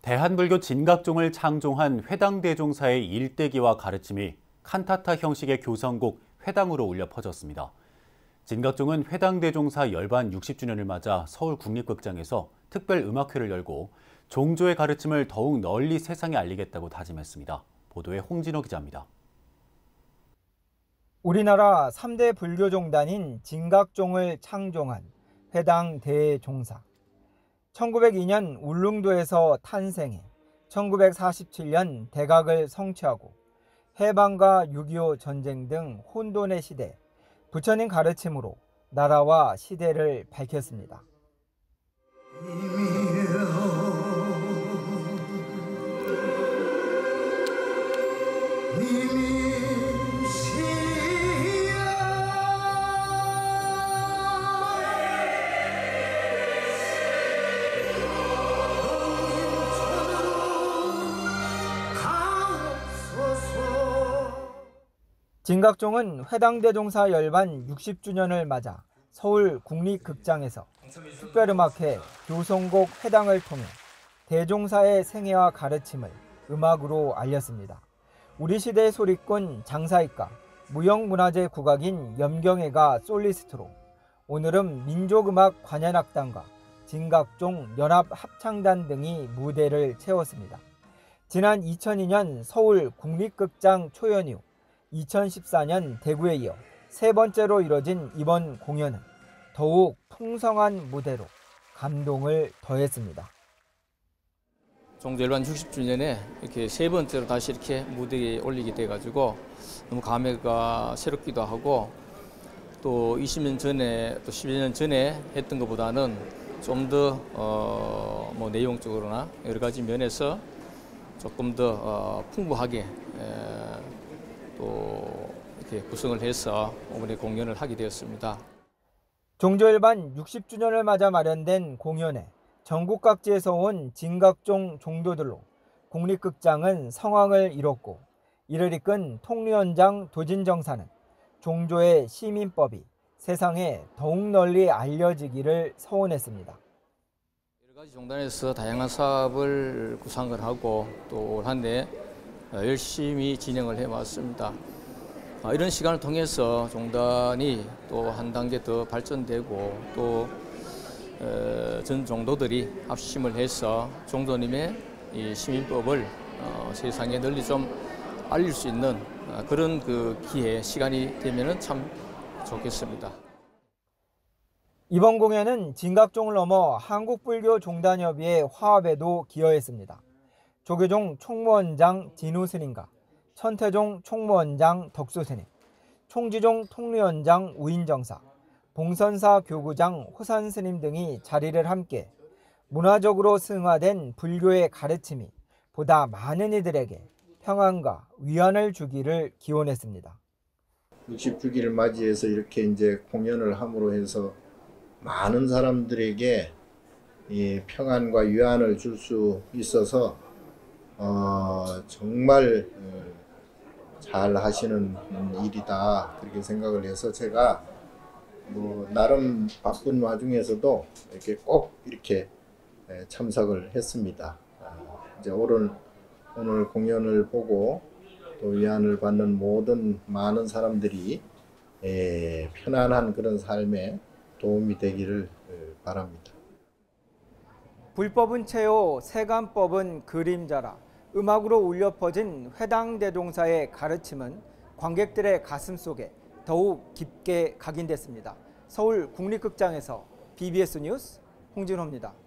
대한불교 진각종을 창종한 회당대종사의 일대기와 가르침이 칸타타 형식의 교성곡 회당으로 울려 퍼졌습니다. 진각종은 회당대종사 열반 60주년을 맞아 서울국립극장에서 특별 음악회를 열고 종조의 가르침을 더욱 널리 세상에 알리겠다고 다짐했습니다. 보도에 홍진호 기자입니다. 우리나라 3대 불교종단인 진각종을 창종한 회당대종사. 1902년 울릉도에서 탄생해 1947년 대각을 성취하고 해방과 6.25 전쟁 등 혼돈의 시대 부처님 가르침으로 나라와 시대를 밝혔습니다. 진각종은 회당대종사 열반 60주년을 맞아 서울 국립극장에서 특별음악회 교성곡 회당을 통해 대종사의 생애와 가르침을 음악으로 알렸습니다. 우리 시대의 소리꾼 장사익가, 무형문화재 국악인 염경애가 솔리스트로 오늘은 민족음악 관현악단과 진각종 연합합창단 등이 무대를 채웠습니다. 지난 2002년 서울 국립극장 초연 이후 2014년 대구에 이어 세 번째로 이뤄진 이번 공연은 더욱 풍성한 무대로 감동을 더했습니다. 종조 열반 60주년에 이렇게 세 번째로 다시 이렇게 무대에 올리게 돼가지고 너무 감회가 새롭기도 하고 또 20년 전에 또 12년 전에 했던 것보다는 좀 더 뭐 내용적으로나 여러 가지 면에서 조금 더 풍부하게 또 이렇게 구성을 해서 이번에 공연을 하게 되었습니다. 종조 열반 60주년을 맞아 마련된 공연에 전국 각지에서 온 진각종 종도들로 국립극장은 성황을 이뤘고 이를 이끈 통리원장 도진정사는 종조의 시민법이 세상에 더욱 널리 알려지기를 서원했습니다. 여러 가지 종단에서 다양한 사업을 구상을 하고 또 올 한 해 열심히 진행을 해왔습니다. 이런 시간을 통해서 종단이 또 한 단계 더 발전되고 또 전 종도들이 합심을 해서 종도님의 이 시민법을 세상에 널리 좀 알릴 수 있는 그런 그 기회, 시간이 되면은 참 좋겠습니다. 이번 공연은 진각종을 넘어 한국불교종단협의회 화합에도 기여했습니다. 조계종 총무원장 진우 스님과 천태종 총무원장 덕수 스님, 총지종 통리원장 우인정사, 봉선사 교구장 호산 스님 등이 자리를 함께 문화적으로 승화된 불교의 가르침이 보다 많은 이들에게 평안과 위안을 주기를 기원했습니다. 60주기를 맞이해서 이렇게 이제 공연을 함으로 해서 많은 사람들에게 이 평안과 위안을 줄 수 있어서 정말 잘 하시는 일이다 그렇게 생각을 해서 제가 뭐 나름 바쁜 와중에서도 이렇게 꼭 이렇게 참석을 했습니다. 이제 오늘 공연을 보고 또 위안을 받는 모든 많은 사람들이 편안한 그런 삶에 도움이 되기를 바랍니다. 불법은 체호, 세간법은 그림자라. 음악으로 울려 퍼진 회당대종사의 가르침은 관객들의 가슴 속에 더욱 깊게 각인됐습니다. 서울 국립극장에서 BBS 뉴스 홍진호입니다.